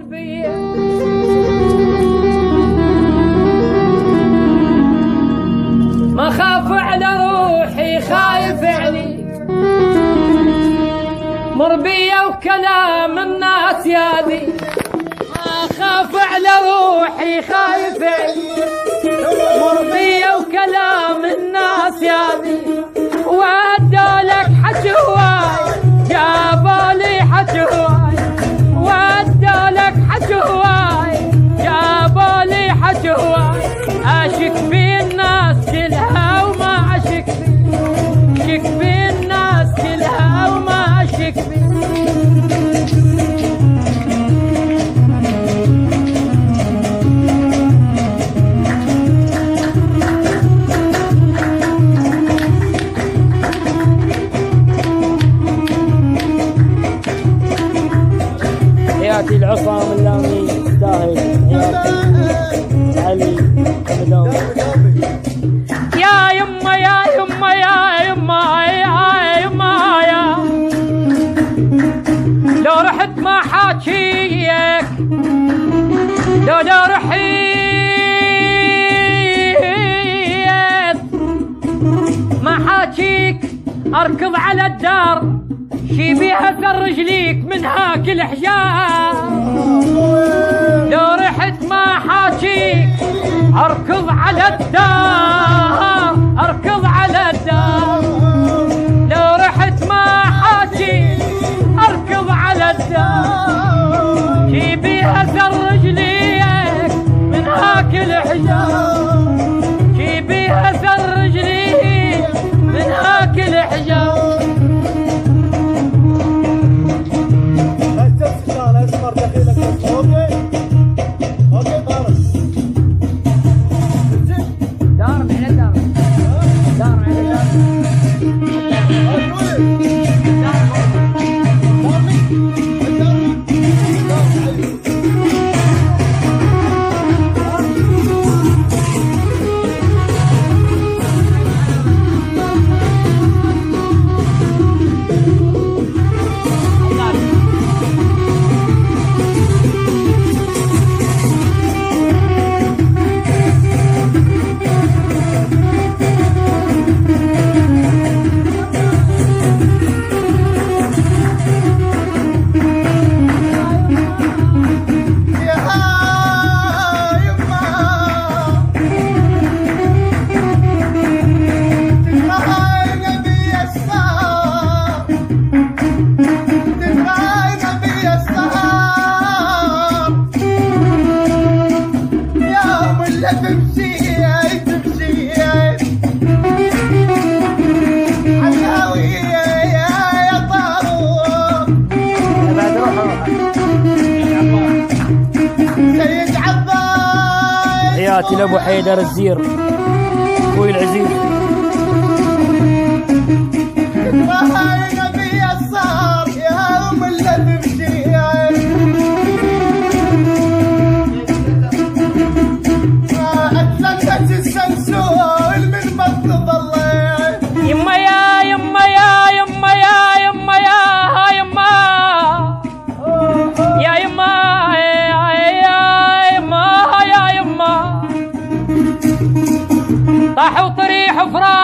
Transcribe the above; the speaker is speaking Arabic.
ما خاف على روحي خايف علي مربية وكلام الناس ياذي ما خاف على روحي خايف علي مربية وكلام الناس ياذي ودولك حكي هواي جابولي حكي هواي ودولك حكي هواي جابولي حكي هواي اشك في الناس كلها وما اشك فيه اشك في الناس كلها وما اشك فيه حياتي العصام اللامي داهي حياتي علي مدام يا يما يا يما يا يما يا يما يا لو رحت ما حاكيك لو رحيت ما حاكيك اركض على الدار شي بيها ثر رجليك من هاك الحجار لو رحت ما حاكيك اركض على الدار اركض على الدار لو رحت ما حاكيك اركض على الدار شي بيها ثر رجليك من هاك الحجار شي بيها ثر رجليك من هاك الحجار حياتي لابو حيدر الزير اخوي العزيز هاي نبي الصار يا ام اللي تمشي اتلقت السمسول من مطلب الله يما يا يما يا يما يا يما يا يما يا يما طاح وطريح فراق